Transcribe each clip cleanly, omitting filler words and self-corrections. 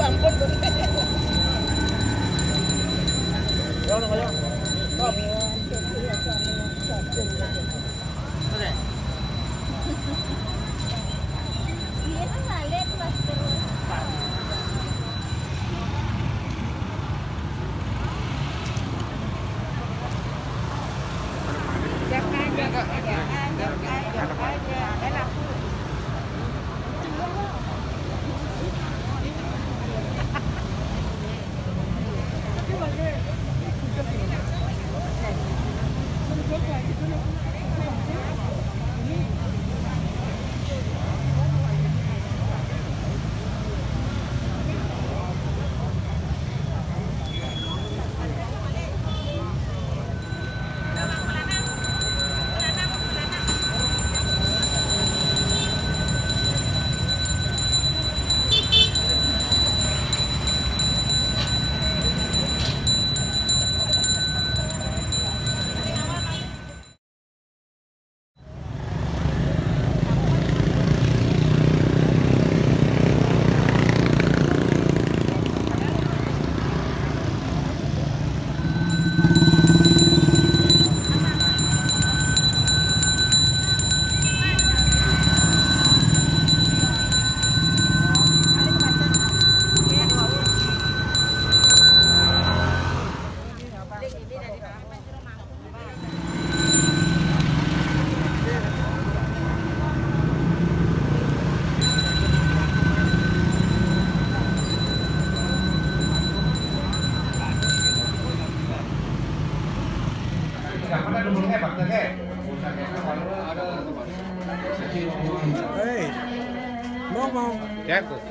Hei, mau. Ya tuh.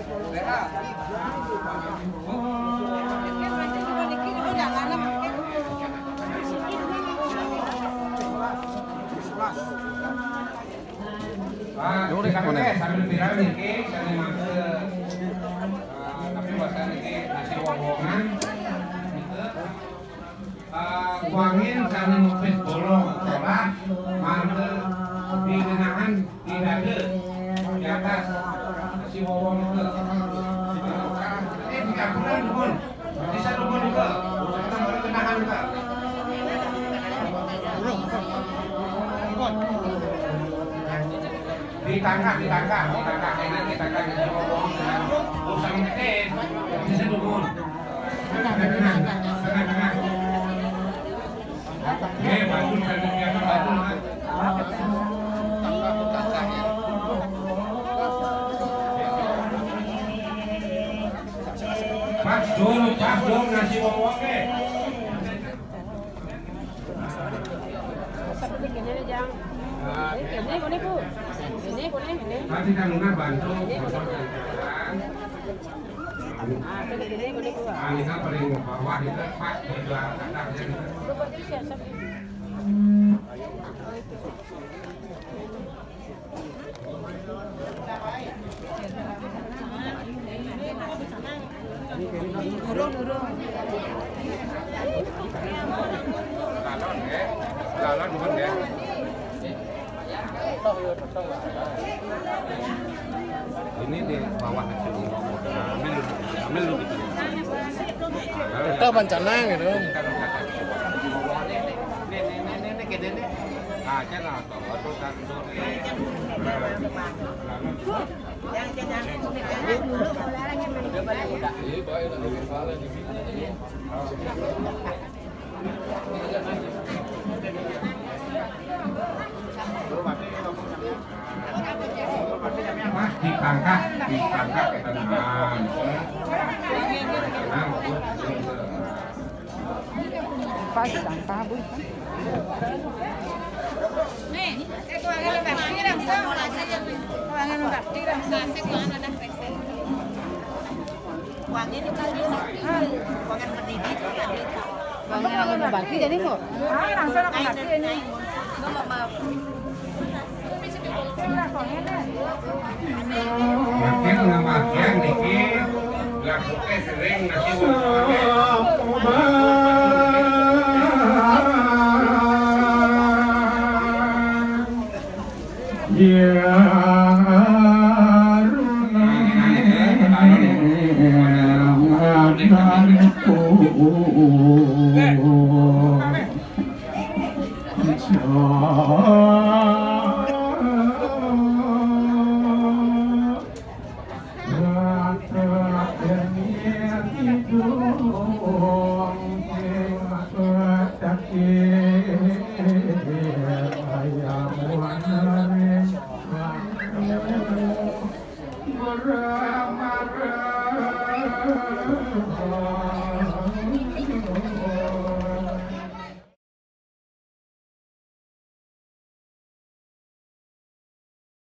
Sambil viral nih, sambil masuk. Tapi bahasa nih nasi wong-wongan. Kuangin sambil ngupis bolong, sholat, mantep, di genangan, di dada, di atas, nasi wong-wong itu. Ini 30 dukun, bisa dukun juga, kita baru genangan juga. Di tangga, enak di tangga nasi wong-wong, usah ngekes, bisa dukun. Tenang. Bagus kan biasa bagus. Pas dong nasi wong-wong ke. Nanti kami bantu. Alina paling bawah itu pas di belakang atasnya. Durung. Lalon bukan ya? Ini di bawah kecil, ambil lu gitu. Kita bancanang gitu. Ini gede nih. Aja lah, tuh kan ditangkap ke teman. Pas tangkap bu. Nih, kuangan bakti ramsa, kuangan bakti ramsa, kuangan ada rese. Kuangan itu kan dia, kuangan pendidik itu kan dia. Kuangan bakti jadi kok. Ramsa nak bakti ini. Makin ngamakian dikit, lakukan sering nasi wong-wong. Mara